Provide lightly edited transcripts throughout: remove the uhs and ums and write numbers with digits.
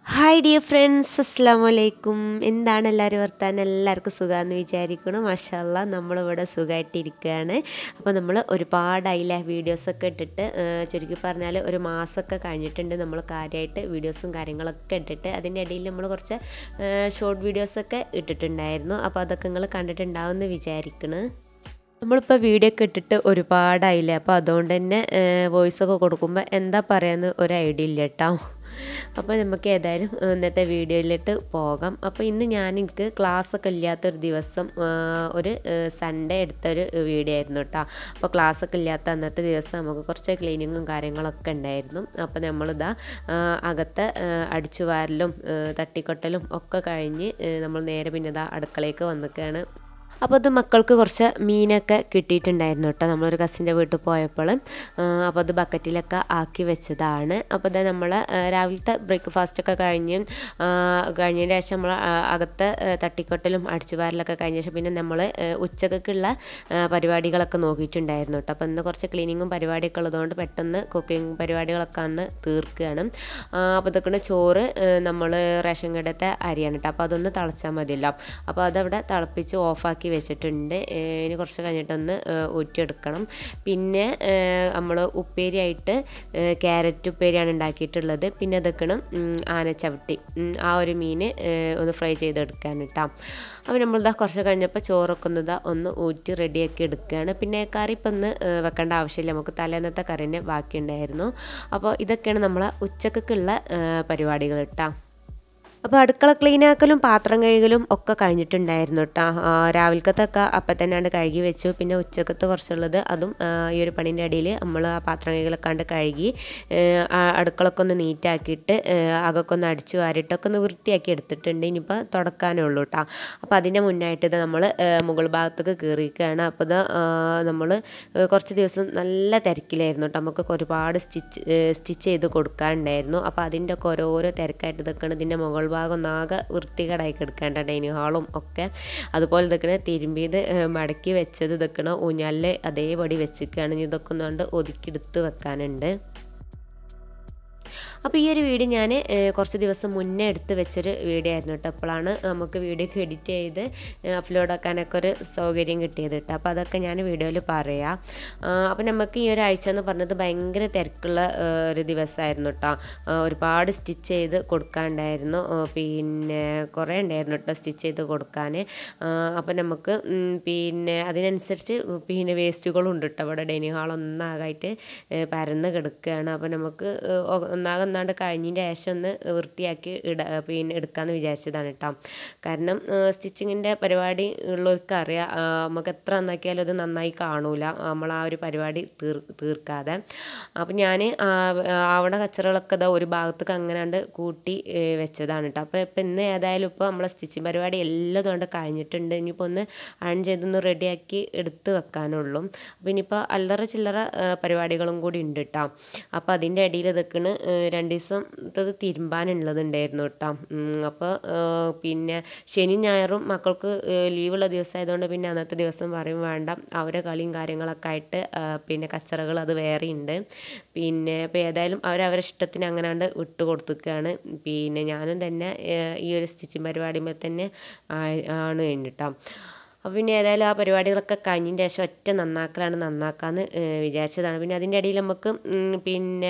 Hi dear friends, അസ്സലാമു അലൈക്കും. എന്താണ് എല്ലാവരും വർത്താനം? എല്ലാവർക്കും സുഖമാണെന്ന് വിചാരിക്കണം. മാഷാ അല്ലാ, നമ്മളിവിടെ സുഖമായിട്ടിരിക്കുകയാണ്. അപ്പോൾ നമ്മൾ ഒരുപാടായില്ലേ വീഡിയോസൊക്കെ ഇട്ടിട്ട്, ചുരുക്കി പറഞ്ഞാൽ ഒരു മാസമൊക്കെ കഴിഞ്ഞിട്ടുണ്ട് നമ്മൾ കാര്യമായിട്ട് വീഡിയോസും കാര്യങ്ങളൊക്കെ ഇട്ടിട്ട്. അതിൻ്റെ ഇടയിൽ നമ്മൾ കുറച്ച് ഷോർട്ട് വീഡിയോസൊക്കെ ഇട്ടിട്ടുണ്ടായിരുന്നു. അപ്പോൾ അതൊക്കെ നിങ്ങൾ കണ്ടിട്ടുണ്ടാവുമെന്ന് വിചാരിക്കണം. നമ്മളിപ്പോൾ വീഡിയോ ഒക്കെ ഇട്ടിട്ട് ഒരുപാടായില്ലേ, അപ്പോൾ അതുകൊണ്ട് തന്നെ വോയിസൊക്കെ കൊടുക്കുമ്പോൾ എന്താ പറയാമെന്ന് ഒരു ഐഡിയ ഇല്ല കേട്ടോ. അപ്പോൾ നമുക്ക് ഏതായാലും ഇന്നത്തെ വീഡിയോയിലിട്ട് പോകാം. അപ്പോൾ ഇന്ന് എനിക്ക് ക്ലാസ്സൊക്കെ ഇല്ലാത്തൊരു ദിവസം, ഒരു സൺഡേ എടുത്തൊരു വീഡിയോ ആയിരുന്നു കേട്ടോ. അപ്പോൾ ക്ലാസ്സൊക്കെ ഇല്ലാത്ത അന്നത്തെ ദിവസം നമുക്ക് കുറച്ച് ക്ലീനിങ്ങും കാര്യങ്ങളൊക്കെ ഉണ്ടായിരുന്നു. അപ്പോൾ നമ്മളിതാ അകത്തെ അടിച്ചുവാരലും തട്ടിക്കൊട്ടലും ഒക്കെ കഴിഞ്ഞ് നമ്മൾ നേരെ പിന്നെ ഇതാ അടുക്കളയ്ക്ക് വന്നിക്കുകയാണ്. അപ്പോൾ അത് മക്കൾക്ക് കുറച്ച് മീനൊക്കെ കിട്ടിയിട്ടുണ്ടായിരുന്നു കേട്ടോ, നമ്മളൊരു കസിൻ്റെ വീട്ടിൽ പോയപ്പോൾ. അപ്പോൾ അത് ബക്കറ്റിലൊക്കെ ആക്കി വെച്ചതാണ്. അപ്പോൾ അത് നമ്മൾ രാവിലത്തെ ബ്രേക്ക്ഫാസ്റ്റൊക്കെ കഴിഞ്ഞതിന് ശേഷം നമ്മൾ അകത്തെ തട്ടിക്കൊട്ടലും അടിച്ചുവാരലൊക്കെ കഴിഞ്ഞ ശേഷം പിന്നെ നമ്മൾ ഉച്ചക്കുള്ള പരിപാടികളൊക്കെ നോക്കിയിട്ടുണ്ടായിരുന്നു കേട്ടോ. അപ്പോൾ ഇന്ന് കുറച്ച് ക്ലീനിങ്ങും പരിപാടിയൊക്കെ ഉള്ളതുകൊണ്ട് പെട്ടെന്ന് കുക്കിംഗ് പരിപാടികളൊക്കെ അന്ന് തീർക്കുകയാണ്. അപ്പോൾ ഇതൊക്കെ ചോറ് നമ്മൾ റേഷൻ കടത്തെ അരിയാണ് കേട്ടോ. അപ്പോൾ അതൊന്ന് തിളച്ചാൽ മതിയല്ലോ. അപ്പോൾ അതവിടെ തിളപ്പിച്ച് ഓഫാക്കി വെച്ചിട്ടുണ്ട്. ഇനി കുറച്ച് കഴിഞ്ഞിട്ടൊന്ന് ഊറ്റിയെടുക്കണം. പിന്നെ നമ്മൾ ഉപ്പേരിയായിട്ട് ക്യാരറ്റ് ഉപ്പേരിയാണ് ഉണ്ടാക്കിയിട്ടുള്ളത്. പിന്നെ അതൊക്കെയാണ് ആനച്ചവിട്ടി, ആ ഒരു മീൻ ഒന്ന് ഫ്രൈ ചെയ്തെടുക്കാൻ കേട്ടോ. അപ്പോൾ നമ്മളിതാ കുറച്ച് കഴിഞ്ഞപ്പോൾ ചോറൊക്കെ ഒന്ന് ഊറ്റി റെഡിയാക്കി എടുക്കുകയാണ്. പിന്നെ കറി ഇപ്പം ഒന്ന് വെക്കേണ്ട ആവശ്യമില്ല, നമുക്ക് തലേന്നത്തെ കറിനെ ബാക്കിയുണ്ടായിരുന്നു. അപ്പോൾ ഇതൊക്കെയാണ് നമ്മളെ ഉച്ചക്കുള്ള പരിപാടികൾ കേട്ടോ. അപ്പോൾ അടുക്കള ക്ലീനാക്കലും പാത്രം കഴുകലും ഒക്കെ കഴിഞ്ഞിട്ടുണ്ടായിരുന്നു കേട്ടോ. രാവിലത്തൊക്കെ അപ്പം തന്നെയാണ് കഴുകി വെച്ചു. പിന്നെ ഉച്ചക്കത്തെ കുറച്ചുള്ളത് അതും ഈ ഒരു പണീൻ്റെ ഇടയിൽ നമ്മൾ ആ പാത്രം കഴുകലൊക്കെ കണ്ട് കഴുകി അടുക്കളൊക്കെ ഒന്ന് നീറ്റാക്കിയിട്ട് അകൊക്കെ ഒന്ന് അടിച്ചു വാരിയിട്ടൊക്കെ ഒന്ന് വൃത്തിയാക്കി എടുത്തിട്ടുണ്ട്. ഇനിയിപ്പോൾ തുടക്കാനേ ഉള്ളൂ കേട്ടോ. അപ്പോൾ അതിൻ്റെ മുന്നായിട്ട് ഇത് നമ്മൾ മുകൾ ഭാഗത്തേക്ക് കയറിയിരിക്കുകയാണ്. അപ്പോൾ ഇത് നമ്മൾ കുറച്ച് ദിവസം നല്ല തിരക്കിലായിരുന്നു കേട്ടോ. നമുക്ക് ഒരുപാട് സ്റ്റിച്ച് ചെയ്ത് കൊടുക്കാനുണ്ടായിരുന്നു. അപ്പോൾ അതിൻ്റെ ഒക്കെ ഓരോരോ തിരക്കായിട്ട് ഇതൊക്കെയാണ്. ഇതിൻ്റെ മുകൾ ഭാഗം ഒന്നാകെ വൃത്തികേടായി കിടക്കേണ്ട, ഡൈനിങ് ഹാളും ഒക്കെ. അതുപോലെ ഇതൊക്കെ തിരുമ്പിയത് മടക്കി വെച്ചത് ഇതൊക്കെ ഊഞ്ഞാലിൽ അതേപടി വെച്ചിരിക്കുകയാണ്. ഇതൊക്കെ ഒന്നുകൊണ്ട് ഒതുക്കിയെടുത്ത് വെക്കാനുണ്ട്. അപ്പോൾ ഈ ഒരു വീഡിയോ ഞാൻ കുറച്ച് ദിവസം മുന്നേ എടുത്ത് വെച്ചൊരു വീഡിയോ ആയിരുന്നു കേട്ടോ. അപ്പോഴാണ് നമുക്ക് വീഡിയോ ഒക്കെ എഡിറ്റ് ചെയ്ത് അപ്ലോഡ് ആക്കാനൊക്കെ ഒരു സൗകര്യം കിട്ടിയത് കേട്ടോ. അപ്പോൾ അതൊക്കെ ഞാൻ വീഡിയോയിൽ പറയാം. അപ്പോൾ നമുക്ക് ഈ ഒരു ആഴ്ച എന്ന് പറഞ്ഞത് ഭയങ്കര തിരക്കുള്ള ഒരു ദിവസമായിരുന്നു കേട്ടോ. ഒരുപാട് സ്റ്റിച്ച് ചെയ്ത് കൊടുക്കാനുണ്ടായിരുന്നു. പിന്നെ കുറേ ഉണ്ടായിരുന്നു കേട്ടോ സ്റ്റിച്ച് ചെയ്ത് കൊടുക്കാൻ. അപ്പോൾ നമുക്ക് പിന്നെ അതിനനുസരിച്ച് പിന്നെ വേസ്റ്റുകളും ഉണ്ട് കേട്ടോ. അവിടെ ഡൈനിങ് ഹാൾ ഒന്നാകായിട്ട് പരന്ന് കിടക്കുകയാണ്. അപ്പോൾ നമുക്ക് ഒന്നാകെ കഴിഞ്ഞതിൻ്റെ ശേഷം ഒന്ന് വൃത്തിയാക്കി പിന്നെ എടുക്കാമെന്ന് വിചാരിച്ചതാണ് കേട്ടോ. കാരണം സ്റ്റിച്ചിങ്ങിൻ്റെ പരിപാടി ഉള്ളവർക്ക് അറിയാം, നമുക്ക് എത്ര നന്നാക്കിയാലും അത് നന്നായി കാണൂല നമ്മൾ ആ ഒരു പരിപാടി തീർക്കാതെ. അപ്പം ഞാൻ അവിടെ കച്ചറകളൊക്കെ ഒരു ഭാഗത്തേക്ക് അങ്ങനെ കൂട്ടി വെച്ചതാണ് കേട്ടോ. അപ്പോൾ ഇപ്പം ഇന്ന് ഏതായാലും ഇപ്പോൾ നമ്മളെ സ്റ്റിച്ചിങ് പരിപാടി എല്ലാം കൊണ്ട് കഴിഞ്ഞിട്ടുണ്ട്. ഇനിയിപ്പോൾ ഒന്ന് അയൺ ചെയ്തൊന്ന് റെഡിയാക്കി എടുത്ത് വെക്കാനുള്ളൂ. അപ്പോൾ ഇനിയിപ്പോൾ അല്ലറ ചില്ലറ പരിപാടികളും കൂടി ഉണ്ട് കേട്ടോ. അപ്പോൾ അതിൻ്റെ ഇടയിൽ ഇതൊക്കെയാണ് 2 ദിവസത്തത് തിരുമ്പാനുള്ളതുണ്ടായിരുന്നു കേട്ടോ. അപ്പോൾ പിന്നെ ശനി ഞായറും മക്കൾക്ക് ലീവുള്ള ദിവസമായതുകൊണ്ട് പിന്നെ അന്നത്തെ ദിവസം പറയും വേണ്ട, അവരെ കളിയും കാര്യങ്ങളൊക്കെ ആയിട്ട് പിന്നെ കച്ചറകൾ അത് വേറെ ഉണ്ട്. പിന്നെ ഇപ്പോൾ ഏതായാലും അവരവരുടെ ഇഷ്ടത്തിന് അങ്ങനെ വിട്ട് കൊടുത്തിരിക്കുകയാണ്. പിന്നെ ഞാനും തന്നെ ഈ ഒരു സ്റ്റിച്ചിങ് പരിപാടിയുമ്പോൾ തന്നെ ആണ് കഴിഞ്ഞിട്ടോ. അപ്പോൾ പിന്നെ ഏതായാലും ആ പരിപാടികളൊക്കെ കഴിഞ്ഞതിന് ശേഷം ഒറ്റ നന്നാക്കാമെന്ന് വിചാരിച്ചതാണ്. പിന്നെ അതിൻ്റെ ഇടയിൽ നമുക്ക് പിന്നെ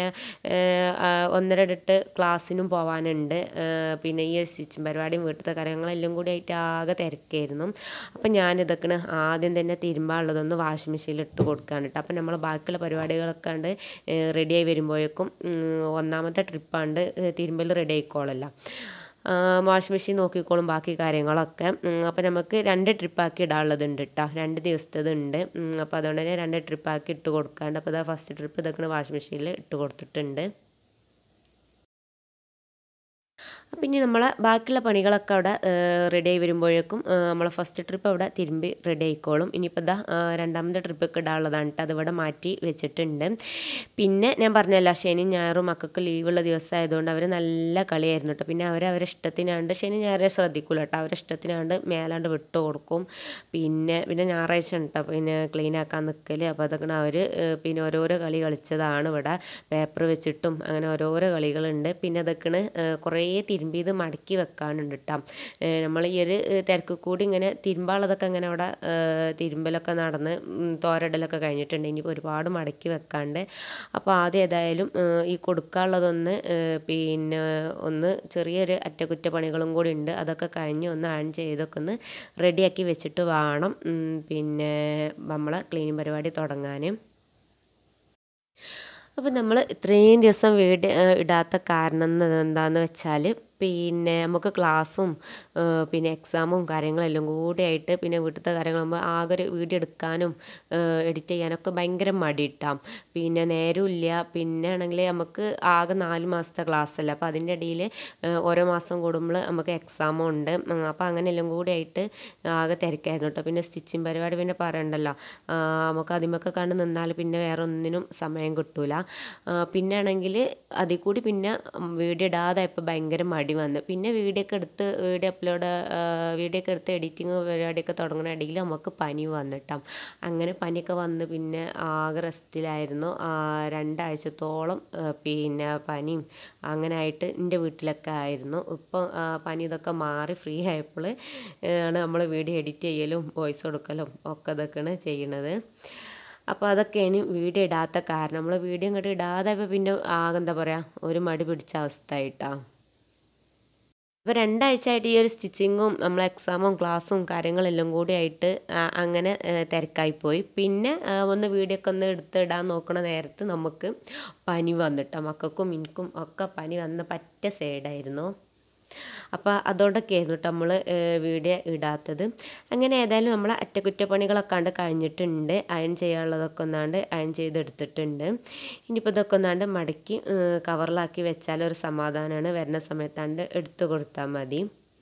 1:30 ക്ലാസ്സിനും പോകാനുണ്ട്. പിന്നെ ഈ ഒരു സ്റ്റിച്ചിങ് പരിപാടിയും വീട്ടിലത്തെ കാര്യങ്ങളെല്ലാം കൂടി ആയിട്ട് ആകെ തിരക്കായിരുന്നു. അപ്പം ഞാനിതൊക്കെ ആദ്യം തന്നെ തിരുമ്പാനുള്ളതൊന്ന് വാഷിംഗ് മെഷീനിൽ ഇട്ട് കൊടുക്കുകയാണ് കേട്ടോ. അപ്പം നമ്മൾ ബാക്കിയുള്ള പരിപാടികളൊക്കെ റെഡിയായി വരുമ്പോഴേക്കും ഒന്നാമത്തെ ട്രിപ്പാണ്ട് തിരുമ്പൽ റെഡി ആയിക്കോളല്ലോ. വാഷിംഗ് മെഷീൻ നോക്കിക്കോളും ബാക്കി കാര്യങ്ങളൊക്കെ. അപ്പോൾ നമുക്ക് 2 ട്രിപ്പാക്കി ഇടാനുള്ളതുണ്ട് കേട്ടോ, 2 ദിവസത്തേതുണ്ട്. അപ്പോൾ അതുകൊണ്ട് തന്നെ 2 ട്രിപ്പാക്കി ഇട്ട് കൊടുക്കാണ്ട്. അപ്പോൾ ഫസ്റ്റ് ട്രിപ്പ് ഇതൊക്കെ വാഷിംഗ് മെഷീനിൽ ഇട്ട് കൊടുത്തിട്ടുണ്ട്. പിന്നെ നമ്മളെ ബാക്കിയുള്ള പണികളൊക്കെ അവിടെ റെഡിയായി വരുമ്പോഴേക്കും നമ്മളെ ഫസ്റ്റ് ട്രിപ്പ് അവിടെ തിരുമ്പി റെഡി ആയിക്കോളും. ഇനിയിപ്പോൾ രണ്ടാമത്തെ ട്രിപ്പൊക്കെ ഇടാനുള്ളതാണ് കേട്ടോ, അതിവിടെ മാറ്റി വെച്ചിട്ടുണ്ട്. പിന്നെ ഞാൻ പറഞ്ഞല്ലോ ശനി ഞായറും മക്കൾക്ക് ലീവുള്ള ദിവസമായതുകൊണ്ട് അവർ നല്ല കളിയായിരുന്നു കേട്ടോ. പിന്നെ അവരെ ഇഷ്ടത്തിനാണ്ട് ശനി ഞായറെ ശ്രദ്ധിക്കില്ല കേട്ടോ, അവരെ ഇഷ്ടത്തിനാണ്ട് മേലാണ്ട് വിട്ട് കൊടുക്കും. പിന്നെ ഞായറാഴ്ച കേട്ടോ പിന്നെ ക്ലീൻ ആക്കാൻ നിൽക്കൽ. അപ്പോൾ അതൊക്കെ അവർ പിന്നെ ഓരോരോ കളി കളിച്ചതാണ്. ഇവിടെ പേപ്പർ വെച്ചിട്ടും അങ്ങനെ ഓരോരോ കളികളുണ്ട്. പിന്നെ അതൊക്കെ കുറേ തിരുമ്പിയത് മടക്കി വെക്കാനുണ്ട് കേട്ടോ. നമ്മൾ ഈ ഒരു തിരക്ക് കൂടി ഇങ്ങനെ തിരുമ്പാളതൊക്കെ ഇങ്ങനെ അവിടെ തിരുമ്പലൊക്കെ നടന്ന് തോരടലൊക്കെ കഴിഞ്ഞിട്ടുണ്ട്. ഇനിയിപ്പോൾ ഒരുപാട് മടക്കി വെക്കാണ്ട്. അപ്പോൾ ആദ്യം ഏതായാലും ഈ കൊടുക്കാനുള്ളതൊന്ന് പിന്നെ ഒന്ന് ചെറിയൊരു അറ്റകുറ്റപ്പണികളും കൂടി ഉണ്ട്. അതൊക്കെ കഴിഞ്ഞ് ഒന്ന് അയൺ ചെയ്തൊക്കെ ഒന്ന് റെഡിയാക്കി വെച്ചിട്ട് വേണം പിന്നെ നമ്മളെ ക്ലീനിങ് പരിപാടി തുടങ്ങാൻ. അപ്പോൾ നമ്മൾ ഇത്രയും ദിവസം വീഡിയോ ഇടാത്ത കാരണം എന്താണെന്ന് വെച്ചാൽ പിന്നെ നമുക്ക് ക്ലാസ്സും പിന്നെ എക്സാമും കാര്യങ്ങളെല്ലാം കൂടി ആയിട്ട് പിന്നെ വീട്ടിലത്തെ കാര്യങ്ങളാകുമ്പോൾ ആകെ ഒരു വീഡിയോ എടുക്കാനും എഡിറ്റ് ചെയ്യാനൊക്കെ ഭയങ്കര മടിയിട്ടാം. പിന്നെ നേരമില്ല. പിന്നെ ആണെങ്കിൽ നമുക്ക് ആകെ 4 മാസത്തെ ക്ലാസ്സല്ല. അപ്പോൾ അതിൻ്റെ ഇടയിൽ ഓരോ മാസം കൂടുമ്പോൾ നമുക്ക് എക്സാമും ഉണ്ട്. അപ്പോൾ അങ്ങനെ എല്ലാം കൂടി ആയിട്ട് ആകെ തിരക്കായിരുന്നു കേട്ടോ. പിന്നെ സ്റ്റിച്ചിങ് പരിപാടി പിന്നെ പറയണ്ടല്ലോ, നമുക്ക് അതിമൊക്കെ കണ്ട് നിന്നാൽ പിന്നെ വേറെ ഒന്നിനും സമയം കിട്ടൂല. പിന്നെ ആണെങ്കിൽ അതിൽ കൂടി പിന്നെ വീഡിയോ ഇടാതെ ഇപ്പോൾ ഭയങ്കര മടി വന്നു. പിന്നെ വീഡിയോ ഒക്കെ എടുത്ത് എഡിറ്റിങ് പരിപാടിയൊക്കെ തുടങ്ങുന്ന ഇടയിൽ നമുക്ക് പനി വന്നിട്ടാം. അങ്ങനെ പനിയൊക്കെ വന്ന് പിന്നെ ആകെ റെസ്റ്റിലായിരുന്നു. 2 ആഴ്ചത്തോളം പിന്നെ പനിയും അങ്ങനെ ആയിട്ട് എൻ്റെ വീട്ടിലൊക്കെ ആയിരുന്നു. ഇപ്പം പനി ഇതൊക്കെ മാറി ഫ്രീ ആയപ്പോൾ ആണ് നമ്മൾ വീഡിയോ എഡിറ്റ് ചെയ്യലും വോയിസ് കൊടുക്കലും ഒക്കെ ഇതൊക്കെയാണ് ചെയ്യണത്. അപ്പോൾ അതൊക്കെയാണ് വീഡിയോ ഇടാത്ത കാരണം. നമ്മൾ വീഡിയോ ഇങ്ങോട്ട് ഇടാതെ പിന്നെ ആകെ എന്താ പറയുക ഒരു മടി പിടിച്ച അവസ്ഥ ആയിട്ടാണ്. ഇപ്പോൾ 2 ആഴ്ചയായിട്ട് ഈ ഒരു സ്റ്റിച്ചിങ്ങും നമ്മളെ എക്സാമും ക്ലാസ്സും കാര്യങ്ങളെല്ലാം കൂടി ആയിട്ട് അങ്ങനെ തിരക്കായിപ്പോയി. പിന്നെ ഒന്ന് വീഡിയോ ഒക്കെ ഒന്ന് എടുത്തിടാൻ നോക്കണ നേരത്ത് നമുക്ക് പനി വന്നിട്ടോ. മക്കൾക്കും എനിക്കും ഒക്കെ പനി വന്ന പറ്റ സൈഡായിരുന്നു. അപ്പോൾ അതുകൊണ്ടൊക്കെ ആയിരുന്നു കേട്ടോ നമ്മൾ വീഡിയോ ഇടാത്തത്. അങ്ങനെ ഏതായാലും നമ്മൾ അറ്റകുറ്റപ്പണികളൊക്കെ കണ്ട് കഴിഞ്ഞിട്ടുണ്ട്. അയൺ ചെയ്യാനുള്ളതൊക്കെ ഒന്നാണ്ട് അയൺ ചെയ്തെടുത്തിട്ടുണ്ട്. ഇനിയിപ്പോൾ ഇതൊക്കെ ഒന്നാണ്ട് മടക്കി കവറിലാക്കി വെച്ചാൽ ഒരു സമാധാനമാണ്. വരുന്ന സമയത്താണ്ട് എടുത്തു കൊടുത്താൽ മതി.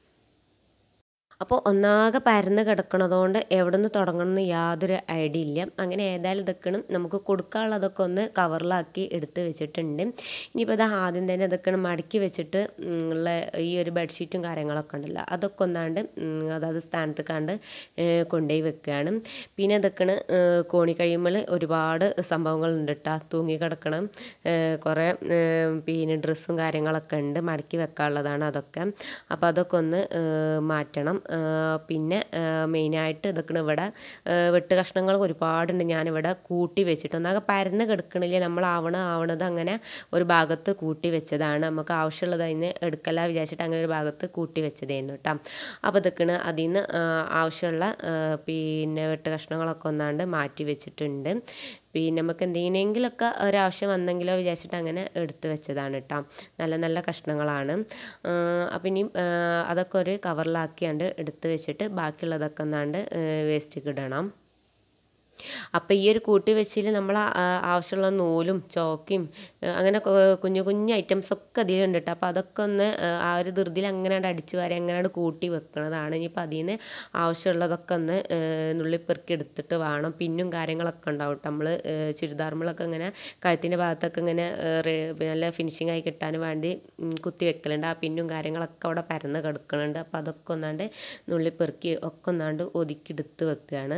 അപ്പോൾ ഒന്നാകെ പരന്ന് കിടക്കണതുകൊണ്ട് എവിടെ നിന്ന് തുടങ്ങണമെന്ന് യാതൊരു ഐഡിയ ഇല്ല. അങ്ങനെ ഏതായാലും ഇതൊക്കെ നമുക്ക് കൊടുക്കാനുള്ളതൊക്കെ ഒന്ന് കവറിലാക്കി എടുത്ത് വെച്ചിട്ടുണ്ട്. ഇനിയിപ്പോൾ ഇത് ആദ്യം തന്നെ ഇതൊക്കെ മടക്കി വെച്ചിട്ട് ഉള്ള ഈ ഒരു ബെഡ്ഷീറ്റും കാര്യങ്ങളൊക്കെ ഉണ്ടല്ലോ, അതൊക്കെ ഒന്നാണ്ട് അതായത് സ്ഥാനത്ത് കണ്ട് കൊണ്ടുപോയി വെക്കുകയാണ്. പിന്നെ ഇതൊക്കെ കോണി കഴിയുമ്പോൾ ഒരുപാട് സംഭവങ്ങളുണ്ട് കേട്ടോ. തൂങ്ങി കിടക്കണം കുറേ പിന്നെ ഡ്രസ്സും കാര്യങ്ങളൊക്കെ ഉണ്ട്, മടക്കി വെക്കാനുള്ളതാണ് അതൊക്കെ. അപ്പോൾ അതൊക്കെ ഒന്ന് മാറ്റണം. പിന്നെ മെയിനായിട്ട് ഇതൊക്കെ ഇവിടെ വെട്ട് കഷ്ണങ്ങൾ ഒരുപാടുണ്ട്. ഞാനിവിടെ കൂട്ടി വെച്ചിട്ട് ഒന്നാകെ പരന്ന് കിടക്കണില്ല. നമ്മൾ ആവണത് അങ്ങനെ ഒരു ഭാഗത്ത് കൂട്ടി വെച്ചതാണ്. നമുക്ക് ആവശ്യമുള്ളത് അതിന് എടുക്കല വിചാരിച്ചിട്ട് അങ്ങനെ ഒരു ഭാഗത്ത് കൂട്ടി വെച്ചതായിരുന്നു കേട്ടോ. അപ്പോൾ ഇതൊക്കെ അതിൽ നിന്ന് ആവശ്യമുള്ള പിന്നെ വെട്ട് കഷ്ണങ്ങളൊക്കെ ഒന്നാണ്ട് മാറ്റി വെച്ചിട്ടുണ്ട്. പിന്നെ നമുക്ക് എന്തെങ്കിലുമൊക്കെ ഒരാവശ്യം വന്നെങ്കിലോ വിചാരിച്ചിട്ട് അങ്ങനെ എടുത്ത് വെച്ചതാണ് കേട്ടോ. നല്ല നല്ല കഷ്ണങ്ങളാണ്. അപ്പം ഇനി അതൊക്കെ ഒരു കവറിലാക്കിയാണ്ട് എടുത്ത് വെച്ചിട്ട് ബാക്കിയുള്ളതൊക്കെ ഒന്നാണ്ട് വേസ്റ്റിക്ക് ഇടണം. അപ്പോൾ ഈ ഒരു കൂട്ടി വെച്ചിൽ നമ്മൾ ആവശ്യമുള്ള നൂലും ചോക്കയും അങ്ങനെ കുഞ്ഞു കുഞ്ഞു ഐറ്റംസൊക്കെ അതിലുണ്ട് കേട്ടോ. അപ്പോൾ അതൊക്കെ ഒന്ന് ആ ഒരു ധൃതിയിൽ അങ്ങനെ അടിച്ചു വാരി അങ്ങനെ കൂട്ടി വെക്കുന്നതാണ്. ഇനിയിപ്പോൾ അതിൽ നിന്ന് ആവശ്യമുള്ളതൊക്കെ ഒന്ന് നുള്ളിപ്പെറുക്കി എടുത്തിട്ട് വേണം. പിന്നും കാര്യങ്ങളൊക്കെ ഉണ്ടാവും കേട്ടോ. നമ്മൾ ചുരിദാർമ്മളൊക്കെ ഇങ്ങനെ കഴുത്തിൻ്റെ ഭാഗത്തൊക്കെ ഇങ്ങനെ നല്ല ഫിനിഷിംഗ് ആയി കിട്ടാൻ വേണ്ടി കുത്തി വെക്കലുണ്ട്. ആ പിന്നും കാര്യങ്ങളൊക്കെ അവിടെ പരന്ന് കിടക്കുന്നുണ്ട്. അപ്പോൾ അതൊക്കെ ഒന്നാണ്ട് നുള്ളിപ്പെറുക്കി ഒക്കെ ഒന്നാണ്ട് ഒതുക്കിയെടുത്ത് വെക്കുകയാണ്.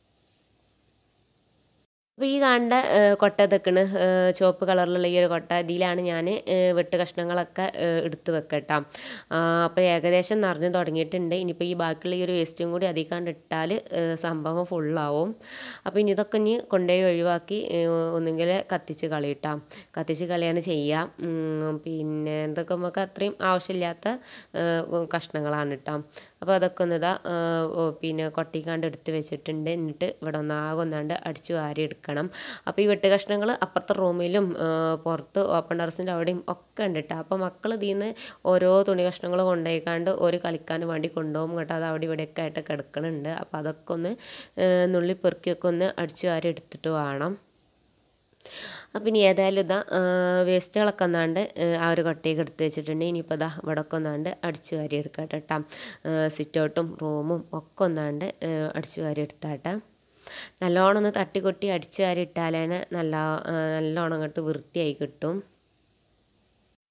അപ്പോൾ ഈ കാണേണ്ട കൊട്ട ഇതൊക്കെയാണ് ചുവപ്പ് കളറിലുള്ള ഈ ഒരു കൊട്ട. ഇതിലാണ് ഞാൻ വെട്ട് കഷ്ണങ്ങളൊക്കെ എടുത്ത് വെക്കട്ടോ. അപ്പോൾ ഏകദേശം നിറഞ്ഞ് തുടങ്ങിയിട്ടുണ്ട്. ഇനിയിപ്പോൾ ഈ ബാക്കിയുള്ള ഈ ഒരു വേസ്റ്റും കൂടി അതിൽ കണ്ടിട്ടാൽ സംഭവം ഫുള്ളാവും. അപ്പോൾ ഇനി ഇതൊക്കെ ഇനി കൊണ്ടുപോയി ഒഴിവാക്കി ഒന്നുകിൽ കത്തിച്ച് കളയിട്ടാം. കത്തിച്ച് കളയാണ് ചെയ്യാം. പിന്നെ ഇതൊക്കെ നമുക്ക് അത്രയും ആവശ്യമില്ലാത്ത കഷ്ണങ്ങളാണ് കേട്ടോ. അപ്പോൾ അതൊക്കെ ഒന്ന് ഇതാ പിന്നെ കൊട്ടിക്കാണ്ട് എടുത്ത് വെച്ചിട്ടുണ്ട്. എന്നിട്ട് ഇവിടെ ഒന്നാണ്ട് അടിച്ചു വാരി എടുക്കണം. അപ്പോൾ ഈ വെട്ട് കഷ്ണങ്ങൾ അപ്പുറത്തെ റൂമിലും പുറത്ത് ഓപ്പൺ ടെറസിൻ്റെ അവിടെയും ഒക്കെ ഉണ്ട് കേട്ടോ. അപ്പോൾ മക്കൾ ഇതിൽ നിന്ന് ഓരോ തുണി കഷ്ണങ്ങൾ കൊണ്ടുപോയിക്കാണ്ട് ഒരു കളിക്കാൻ വേണ്ടി കൊണ്ടുപോകും കേട്ടോ. അത് അവിടെ ഇവിടെയൊക്കെ ആയിട്ട് കിടക്കണുണ്ട്. അപ്പോൾ അതൊക്കെ ഒന്ന് നുള്ളി പെറുക്കിയൊക്കെ ഒന്ന് അടിച്ചു വാരി എടുത്തിട്ട് വേണം. അപ്പം ഇനി ഏതായാലും ഇതാ വേസ്റ്റുകളൊക്കെ ഒന്നാണ്ട് ആ ഒരു കൊട്ടയൊക്കെ എടുത്ത് വെച്ചിട്ടുണ്ട്. ഇനിയിപ്പോൾ ഇതാ ഇവിടെ ഒക്കെ ഒന്നാണ്ട് അടിച്ചു വാരി എടുക്കാം കേട്ടോ. സിറ്റൗട്ടും റൂമും ഒക്കെ ഒന്നാണ്ട് അടിച്ചു വാരി എടുത്താട്ടെ. നല്ലോണം ഒന്ന് തട്ടിക്കൊട്ടി അടിച്ചു വാരി ഇട്ടാലാണ് നല്ലോണം അങ്ങോട്ട് വൃത്തിയായി കിട്ടും.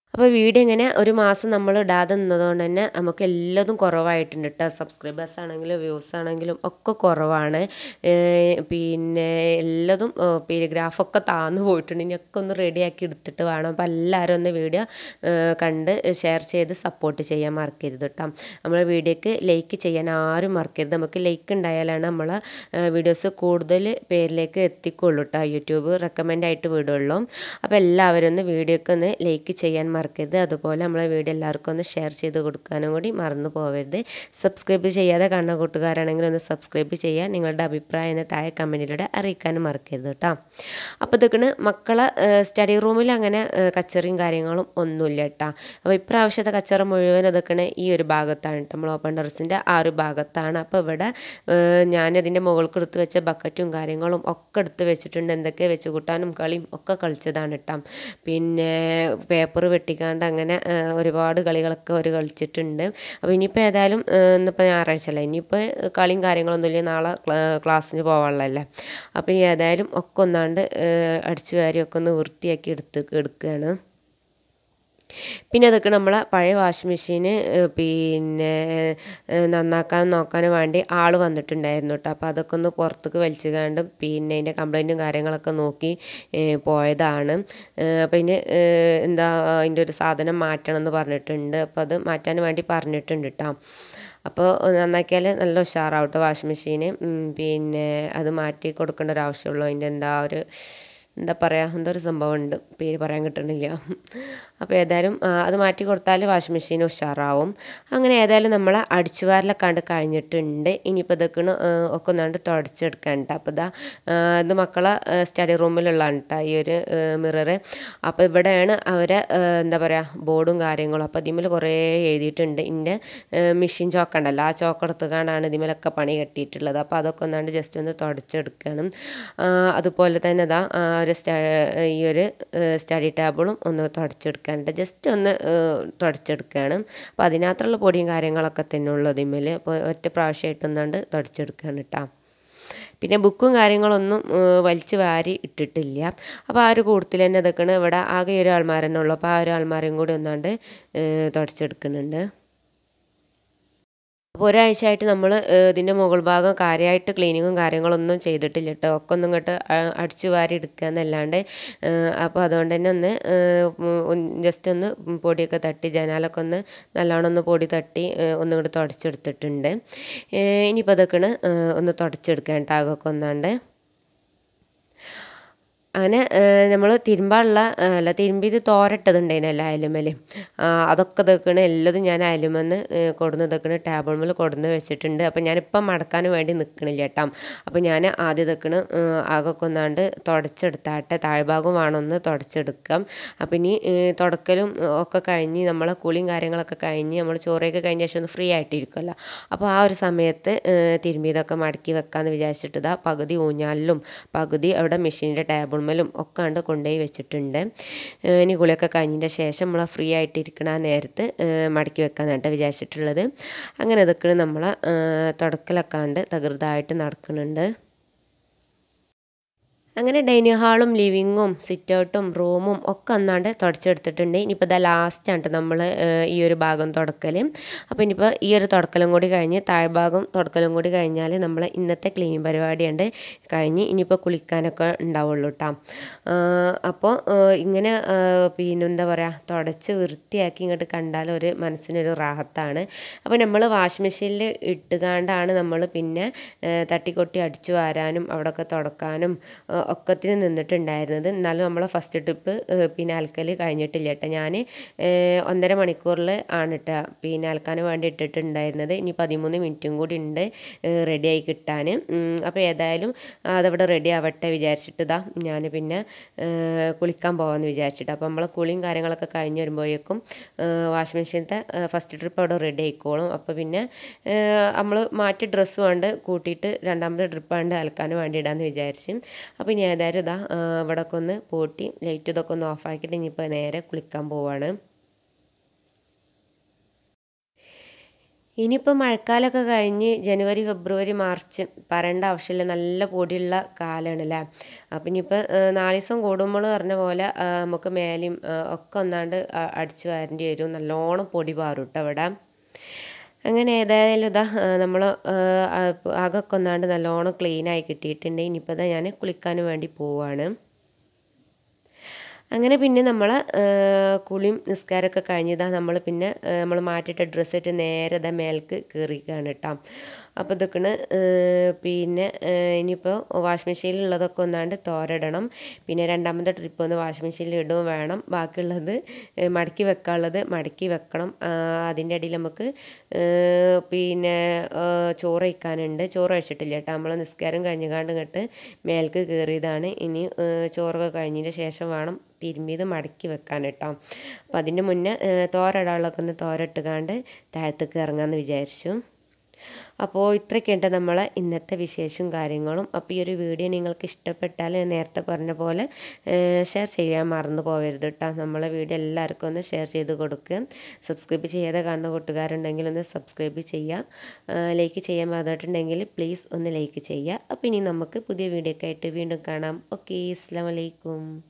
അപ്പോൾ വീഡിയോ ഇങ്ങനെ ഒരു മാസം നമ്മൾ ഇടാതെ നിന്നതുകൊണ്ട് തന്നെ നമുക്ക് എല്ലാതും കുറവായിട്ടുണ്ട് കേട്ടോ. സബ്സ്ക്രൈബേഴ്സ് ആണെങ്കിലും വ്യൂസ് ആണെങ്കിലും ഒക്കെ കുറവാണ്. പിന്നെ എല്ലാതും പിന്നെ ഗ്രാഫൊക്കെ താന്നു പോയിട്ടുണ്ട്. ഇനിയൊക്കെ ഒന്ന് റെഡിയാക്കി എടുത്തിട്ട് വേണം. അപ്പോൾ എല്ലാവരും ഒന്ന് വീഡിയോ കണ്ട് ഷെയർ ചെയ്ത് സപ്പോർട്ട് ചെയ്യാൻ മറക്കരുത് കേട്ടോ. നമ്മളെ വീഡിയോക്ക് ലൈക്ക് ചെയ്യാൻ ആരും മറക്കരുത്. നമുക്ക് ലൈക്ക് ഉണ്ടായാലാണ് നമ്മളെ വീഡിയോസ് കൂടുതൽ പേരിലേക്ക് എത്തിക്കുള്ളൂ കേട്ടോ. യൂട്യൂബ് റെക്കമെൻഡ് ആയിട്ട് വിടുള്ളൂ. അപ്പോൾ എല്ലാവരും ഒന്ന് വീഡിയോക്ക് ഒന്ന് ലൈക്ക് ചെയ്യാൻ മറക്കരുത്. അതുപോലെ നമ്മളെ വീഡിയോ എല്ലാവർക്കും ഒന്ന് ഷെയർ ചെയ്ത് കൊടുക്കാനും കൂടി മറന്നു പോകരുത്. സബ്സ്ക്രൈബ് ചെയ്യാതെ കാണുന്ന കൂട്ടുകാരാണെങ്കിൽ ഒന്ന് സബ്സ്ക്രൈബ് ചെയ്യാൻ, നിങ്ങളുടെ അഭിപ്രായം എന്ന താഴെ കമൻറ്റിലൂടെ അറിയിക്കാനും മറക്കരുത് കേട്ടോ. അപ്പോൾ ഇതൊക്കെയാണ് മക്കളെ സ്റ്റഡി റൂമിൽ അങ്ങനെ കച്ചറിയും കാര്യങ്ങളും ഒന്നുമില്ല കേട്ടോ. അപ്പോൾ ഇപ്രാവശ്യത്തെ കച്ചറ മുഴുവൻ അതൊക്കെയാണ് ഈ ഒരു ഭാഗത്താണ് കേട്ടോ. നമ്മൾ ഓപ്പൺ ടെറസിൻ്റെ ആ ഒരു ഭാഗത്താണ്. അപ്പോൾ ഇവിടെ ഞാനതിൻ്റെ മുകൾക്ക് എടുത്ത് വെച്ച ബക്കറ്റും കാര്യങ്ങളും ഒക്കെ എടുത്ത് വെച്ചിട്ടുണ്ട്. എന്തൊക്കെ വെച്ച് കൂട്ടാനും കളിയും ഒക്കെ കളിച്ചതാണ് കേട്ടോ. പിന്നെ പേപ്പർ വെട്ടിക്കാണ്ട് അങ്ങനെ ഒരുപാട് കളികളൊക്കെ അവർ കളിച്ചിട്ടുണ്ട്. അപ്പോൾ ഇനിയിപ്പോൾ ഏതായാലും ഇന്നിപ്പോൾ ഞായറാഴ്ച അല്ല, ഇനിയിപ്പോൾ കളിയും കാര്യങ്ങളൊന്നുമില്ല, നാളെ ക്ലാസ്സിന് പോകാനുള്ളതല്ലേ. അപ്പോൾ ഇനി ഏതായാലും ഒക്കെ ഒന്നാണ്ട് അടിച്ചു വാരിയൊക്കെ ഒന്ന് വൃത്തിയാക്കി എടുക്കുകയാണ്. പിന്നെ അതൊക്കെ നമ്മളെ പഴയ വാഷിംഗ് മെഷീന് പിന്നെ നന്നാക്കാൻ നോക്കാനും വേണ്ടി ആൾ വന്നിട്ടുണ്ടായിരുന്നു കേട്ടോ. അപ്പോൾ അതൊക്കെ ഒന്ന് പുറത്തേക്ക് വലിച്ചു കണ്ട് പിന്നെ അതിൻ്റെ കംപ്ലൈൻറ്റും കാര്യങ്ങളൊക്കെ നോക്കി പോയതാണ്. അപ്പോൾ ഇതിന് എന്താ അതിൻ്റെ ഒരു സാധനം മാറ്റണം എന്ന് പറഞ്ഞിട്ടുണ്ട്. അപ്പോൾ അത് മാറ്റാൻ വേണ്ടി പറഞ്ഞിട്ടുണ്ട് കേട്ടോ. അപ്പോൾ നന്നാക്കിയാൽ നല്ല ഉഷാറാവും കേട്ടോ വാഷിംഗ് മെഷീന്. പിന്നെ അത് മാറ്റി കൊടുക്കേണ്ട ഒരു ആവശ്യമുള്ളൂ. അതിൻ്റെ എന്താ പറയുക, എന്തോ ഒരു സംഭവമുണ്ട്, പേര് പറയാൻ കിട്ടണില്ല. അപ്പോൾ ഏതായാലും അത് മാറ്റി കൊടുത്താൽ വാഷിംഗ് മെഷീൻ ഉഷാറാവും. അങ്ങനെ ഏതായാലും നമ്മൾ അടിച്ചുവാരലൊക്കെ കണ്ട് കഴിഞ്ഞിട്ടുണ്ട്. ഇനിയിപ്പോൾ ഇതൊക്കെ ഒക്കെ ഒന്നാണ്ട് തുടച്ചെടുക്കാനുണ്ട്. അപ്പോൾ ഇത് മക്കളെ സ്റ്റഡി റൂമിലുള്ളതാണ് കേട്ടോ ഈ ഒരു മിററ്. അപ്പോൾ ഇവിടെയാണ് അവരെ എന്താ പറയുക ബോർഡും കാര്യങ്ങളും. അപ്പോൾ ഇതിമേൽ കുറേ എഴുതിയിട്ടുണ്ട്. ഇതിൻ്റെ മെഷീൻ ചോക്കുണ്ടല്ലോ, ആ ചോക്കെടുത്തുകൊണ്ടാണ് ഇതിമേലൊക്കെ പണി കെട്ടിയിട്ടുള്ളത്. അപ്പോൾ അതൊക്കെ ഒന്നാണ്ട് ജസ്റ്റ് ഒന്ന് തുടച്ചെടുക്കണം. അതുപോലെ തന്നെ ഈ ഒരു സ്റ്റഡി ടേബിളും ഒന്ന് തുടച്ചെടുക്കാനുണ്ട്. ജസ്റ്റ് ഒന്ന് തുടച്ചെടുക്കുകയാണ്. അപ്പോൾ അതിനകത്തുള്ള പൊടിയും കാര്യങ്ങളൊക്കെ തന്നെ ഉള്ളൂ ഇതിന്മേൽ. അപ്പോൾ ഒറ്റ പ്രാവശ്യമായിട്ടൊന്നാണ്ട് തുടച്ചെടുക്കുകയാണ് കേട്ടോ. പിന്നെ ബുക്കും കാര്യങ്ങളൊന്നും വലിച്ചു വാരി ഇട്ടിട്ടില്ല. അപ്പോൾ ആ ഒരു കൂട്ടത്തിൽ തന്നെ ഇതൊക്കെയാണ്. ഇവിടെ ആകെ ഒരു ആൾമാർ തന്നെ ഉള്ളൂ. അപ്പോൾ ആ ഒരു ആൾമാരെയും കൂടി ഒന്നാണ്ട് തുടച്ചെടുക്കുന്നുണ്ട്. അപ്പോൾ ഒരാഴ്ചയായിട്ട് നമ്മൾ ഇതിൻ്റെ മുകൾ ഭാഗം കാര്യമായിട്ട് ക്ലീനിങ്ങും കാര്യങ്ങളൊന്നും ചെയ്തിട്ടില്ല കേട്ടോ. ഒക്കെ ഒന്നും ഇങ്ങോട്ട് അടിച്ചു വാരി എടുക്കുക എന്നല്ലാണ്ട്. അപ്പോൾ അതുകൊണ്ട് തന്നെ ജസ്റ്റ് ഒന്ന് പൊടിയൊക്കെ തട്ടി ജനാലൊക്കെ ഒന്ന് നല്ലോണം ഒന്ന് പൊടി തട്ടി ഒന്നും കൂടി തുടച്ചെടുത്തിട്ടുണ്ട്. ഇനിയിപ്പോൾ അതൊക്കെയാണ് ഒന്ന് തുടച്ചെടുക്കാൻ കേട്ടോ ആകൊക്കെ ഒന്നാണ്ട്. അങ്ങനെ നമ്മൾ തിരുമ്പിയത് തോരട്ടതുണ്ടായിരുന്നല്ലോ അയലുമ്മൽ. അതൊക്കെ ഇതൊക്കെയാണ് എല്ലാതും ഞാൻ അയലുമെന്ന് കൊടുന്ന് ഇതൊക്കെയാണ് ടേബിൾ മേൽ കൊടുന്ന് വെച്ചിട്ടുണ്ട്. അപ്പോൾ ഞാനിപ്പം മടക്കാൻ വേണ്ടി നിൽക്കണില്ല കേട്ടോ. അപ്പോൾ ഞാൻ ആദ്യം ഇതൊക്കെയാണ് ആകൊക്കെ ഒന്നാണ്ട് തുടച്ചെടുത്താട്ടെ. താഴ്ഭാഗം വേണമെന്ന് തുടച്ചെടുക്കാം. അപ്പം ഇനി തുടക്കലും ഒക്കെ കഴിഞ്ഞ് നമ്മളെ കുളിയും കാര്യങ്ങളൊക്കെ കഴിഞ്ഞ് നമ്മൾ ചോറൊക്കെ കഴിഞ്ഞ ശേഷം ഒന്ന് ഫ്രീ ആയിട്ടിരിക്കുമല്ലോ. അപ്പോൾ ആ ഒരു സമയത്ത് തിരുമ്പിയതൊക്കെ മടക്കി വെക്കാമെന്ന് വിചാരിച്ചിട്ട് പകുതി ഊഞ്ഞാലിലും പകുതി അവിടെ മെഷീനിൻ്റെ ടേബിൾ മേലും ഒക്കെ കണ്ട് കൊണ്ടുപോയി വെച്ചിട്ടുണ്ട്. ഇനി കുളിയൊക്കെ കഴിഞ്ഞതിൻ്റെ ശേഷം നമ്മൾ ഫ്രീ ആയിട്ടിരിക്കണ നേരത്ത് മടക്കി വെക്കാനായിട്ട് വിചാരിച്ചിട്ടുള്ളത്. അങ്ങനെ ഇതൊക്കെ നമ്മൾ തുടക്കലൊക്കെ കണ്ട് തകൃതായിട്ട് നടക്കുന്നുണ്ട്. അങ്ങനെ ഡൈനിങ് ഹാളും ലിവിങ്ങും സിറ്റ് ഔട്ടും റൂമും ഒക്കെ ഒന്നാണ്ട് തുടച്ചെടുത്തിട്ടുണ്ട്. ഇനിയിപ്പോൾ ലാസ്റ്റാണ് നമ്മൾ ഈ ഒരു ഭാഗം തുടക്കൽ. അപ്പോൾ ഇനിയിപ്പോൾ ഈ ഒരു തുടക്കലും കൂടി കഴിഞ്ഞ് താഴ്ഭാഗം തുടക്കലും കൂടി കഴിഞ്ഞാൽ നമ്മൾ ഇന്നത്തെ ക്ലീനിങ് പരിപാടിയുണ്ട് കഴിഞ്ഞ്. ഇനിയിപ്പോൾ കുളിക്കാനൊക്കെ ഉണ്ടാവുള്ളൂ കേട്ടോ. അപ്പോൾ ഇങ്ങനെ പിന്നെ എന്താ പറയുക തുടച്ച് വൃത്തിയാക്കി ഇങ്ങോട്ട് കണ്ടാൽ ഒരു മനസ്സിനൊരു റാഹത്താണ്. അപ്പോൾ നമ്മൾ വാഷിംഗ് മെഷീനിൽ ഇട്ടുകൊണ്ടാണ് നമ്മൾ പിന്നെ തട്ടിക്കൊട്ടി അടിച്ചു വാരാനും അവിടെയൊക്കെ തുടക്കാനും ഒക്കത്തിന് നിന്നിട്ടുണ്ടായിരുന്നത്. എന്നാലും നമ്മളെ ഫസ്റ്റ് ട്രിപ്പ് പിന്നെ അലക്കൽ കഴിഞ്ഞിട്ടില്ല കേട്ടോ. ഞാൻ 1.5 മണിക്കൂറിൽ ആണ് കേട്ടോ പിന്നെ അലക്കാൻ വേണ്ടി ഇട്ടിട്ടുണ്ടായിരുന്നത്. ഇനി 13 മിനിറ്റും കൂടി ഉണ്ട് റെഡിയായി കിട്ടാൻ. അപ്പോൾ ഏതായാലും അതവിടെ റെഡി ആവട്ടെ വിചാരിച്ചിട്ട് ഞാൻ പിന്നെ കുളിക്കാൻ പോകാമെന്ന് വിചാരിച്ചിട്ട്. അപ്പോൾ നമ്മളെ കുളിയും കാര്യങ്ങളൊക്കെ കഴിഞ്ഞ് വരുമ്പോഴേക്കും വാഷിംഗ് മെഷീനത്തെ ഫസ്റ്റ് ട്രിപ്പ് അവിടെ റെഡി ആയിക്കോളും. അപ്പോൾ പിന്നെ നമ്മൾ മാറ്റി ഡ്രസ്സ് കൊണ്ട് കൂട്ടിയിട്ട് രണ്ടാമത്തെ ട്രിപ്പ് കൊണ്ട് അലക്കാൻ വേണ്ടി ഇടാമെന്ന് വിചാരിച്ചു. അപ്പോൾ ഇനി ഏതായാലും ഇവിടെയൊക്കെ ഒന്ന് പൂട്ടി ലൈറ്റ് ഇതൊക്കെ ഒന്ന് ഓഫാക്കിയിട്ട് ഇനിയിപ്പോൾ നേരെ കുളിക്കാൻ പോവാണ്. ഇനിയിപ്പോൾ മഴക്കാലമൊക്കെ കഴിഞ്ഞ് ജനുവരി ഫെബ്രുവരി മാർച്ച് പറയേണ്ട ആവശ്യമില്ല, നല്ല പൊടിയുള്ള കാലമാണല്ലേ. അപ്പം ഇനിയിപ്പോൾ 4 ദിവസം കൂടുമ്പോൾ പറഞ്ഞ പോലെ നമുക്ക് മേലെയും ഒക്കെ ഒന്നാണ്ട് അടിച്ച് വരേണ്ടി വരും. നല്ലോണം പൊടി പാറും കേട്ടോ അവിടെ. അങ്ങനെ ഏതായാലും ഇതാ നമ്മൾ അകമൊക്കെ ഒന്നാണ്ട് നല്ലോണം ക്ലീനായി കിട്ടിയിട്ടുണ്ട്. ഇനിയിപ്പോൾ ഇതാ ഞാൻ കുളിക്കാനും വേണ്ടി പോവാണ്. അങ്ങനെ പിന്നെ നമ്മൾ കുളിയും നിസ്കാരമൊക്കെ കഴിഞ്ഞതാണ്. നമ്മൾ മാറ്റിയിട്ട ഡ്രസ്സിട്ട് നേരെ ഇതാ മേൽക്ക് കയറിക്കുകയാണ് കേട്ടോ. അപ്പോൾ ഇതൊക്കെയാണ് പിന്നെ ഇനിയിപ്പോൾ വാഷിംഗ് മെഷീനിലുള്ളതൊക്കെ ഒന്നാണ്ട് തോരയിടണം. പിന്നെ രണ്ടാമത്തെ ട്രിപ്പ് ഒന്ന് വാഷിംഗ് മെഷീനിൽ ഇടുകയും വേണം. ബാക്കിയുള്ളത് മടക്കി വെക്കാനുള്ളത് മടക്കി വെക്കണം. അതിൻ്റെ ഇടയിൽ നമുക്ക് പിന്നെ ചോറ് കഴിക്കാനുണ്ട്. ചോറ് കഴിച്ചിട്ടില്ല കേട്ടോ. നമ്മൾ നിസ്കാരം കഴിഞ്ഞാണ്ട് ഇങ്ങോട്ട് മേൽക്ക് കയറിയതാണ്. ഇനി ചോറൊക്കെ കഴിഞ്ഞതിന് ശേഷം വേണം തിരുമ്മിയത് മടക്കി വെക്കാൻ കേട്ടോ. അപ്പോൾ അതിൻ്റെ മുന്നേ തോരയിടാനുള്ളതൊക്കെ ഒന്ന് തോരയിട്ടുകാണ്ട് താഴത്തേക്ക് ഇറങ്ങാമെന്ന് വിചാരിച്ചു. അപ്പോൾ ഇത്രയൊക്കെയുണ്ട് നമ്മളെ ഇന്നത്തെ വിശേഷവും കാര്യങ്ങളും. അപ്പോൾ ഈ ഒരു വീഡിയോ നിങ്ങൾക്ക് ഇഷ്ടപ്പെട്ടാൽ നേരത്തെ പറഞ്ഞ പോലെ ഷെയർ ചെയ്യാൻ മറന്നു പോകരുത് കേട്ടോ. നമ്മളെ വീഡിയോ എല്ലാവർക്കും ഒന്ന് ഷെയർ ചെയ്ത് കൊടുക്കുക. സബ്സ്ക്രൈബ് ചെയ്യാതെ കാണുന്ന കൂട്ടുകാരുണ്ടെങ്കിൽ ഒന്ന് സബ്സ്ക്രൈബ് ചെയ്യുക. ലൈക്ക് ചെയ്യാൻ മറന്നിട്ടുണ്ടെങ്കിൽ പ്ലീസ് ഒന്ന് ലൈക്ക് ചെയ്യുക. അപ്പോൾ ഇനി നമുക്ക് പുതിയ വീഡിയോ ഒക്കെ ആയിട്ട് വീണ്ടും കാണാം. ഓക്കെ, അസ്സലാമു അലൈക്കും.